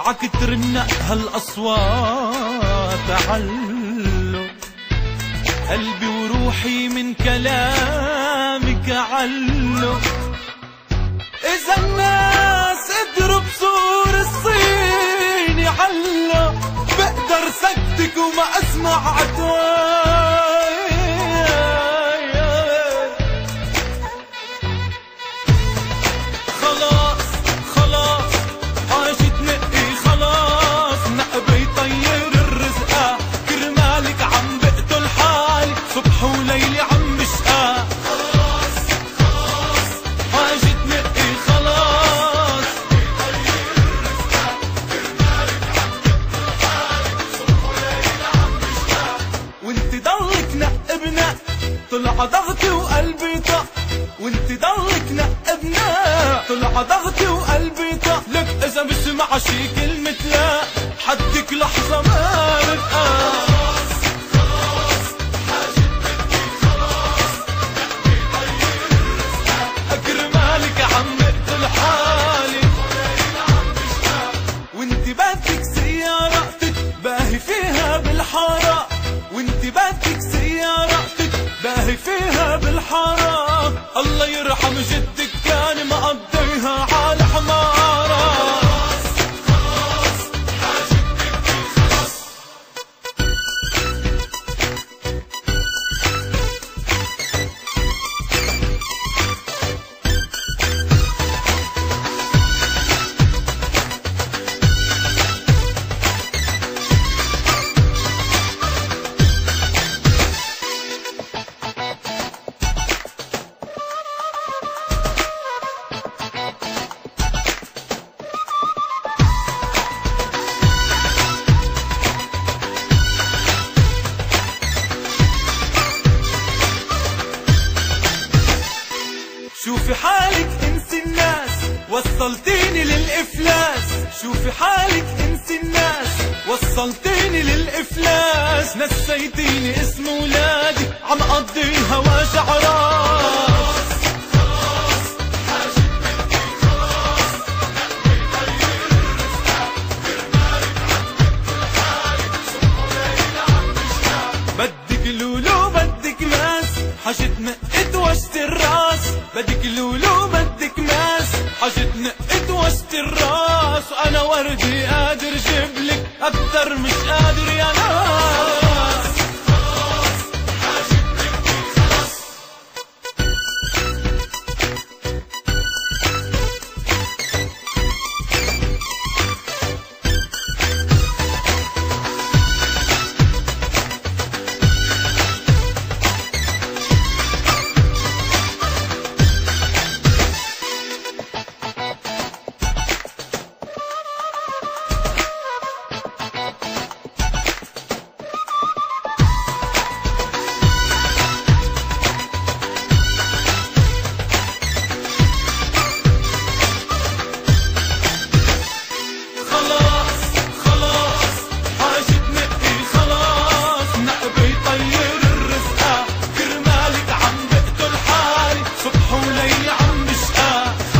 اوعك ترنق هالاصوات علو قلبي وروحي من كلامك علو. اذا الناس قدروا بصور الصين يعلو بقدر سكتك وما اسمع عتاب. خلاص خلاص حاجة نقي خلاص نقبي طير الرزقة كرمالك عم بقتل حالي صبح وليلي عم بشقى. خلاص خلاص حاجة نقي خلاص طير الرزقة كرمالك عم بقتل حالي صبح وليلي عم بشقى. وانت ضلك نق بنق طلع ضغطي وقلبي طق وانت ضلك نق بنق طلع ضغطي وقلبي طق. لك اذا بسمع شي كلمة لا حدك لحظة ما ببقى. خلاص خلاص حاجة بدي خلاص نقي طير الرزقة كرمالك عم بقتل حالي وليلي عم بشقى. وانت بدك سيارتك باهي فيها بالحارة وانت بدك سيارتك باهي فيها بالحارة. الله يرحم جدك كان مقضيها على حمارة. خلاص خلاص حاجة بدي خلاص. شوفي حالك انسي الناس وصلتيني للإفلاس. شوفي حالك انسي الناس وصلتيني للإفلاس. نسيتيني اسم ولادي عم قضيها وجع راس. خلاص حاجة بدي خلاص نقي طير الرزقة كرمالك عم بقتل حالي صبح وليلي عم بشقى. بدك لولو بدك ماس حاجة نقت وشت الراس. بدك لولو بدك ماس حاجة نقت وشت الراس. وانا وردي قادر جيبلك اكتر مش قادر يا ناس. خلاص حاجة بدي خلاص. خلاص خلاص حاجة نقي خلاص نقبي طير الرزقة كرمالك عم بقتل حالي صبح وليلي عم بشقى.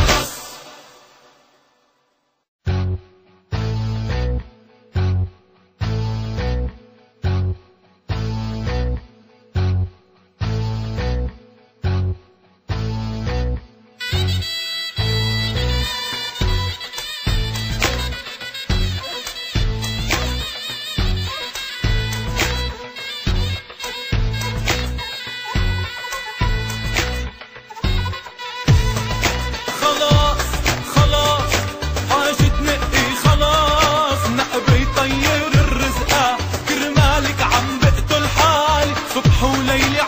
خلاص خلاص حاجة نقي خلاص نقبي طير الرزقة كرمالك عم بقتل حالي صبح وليلي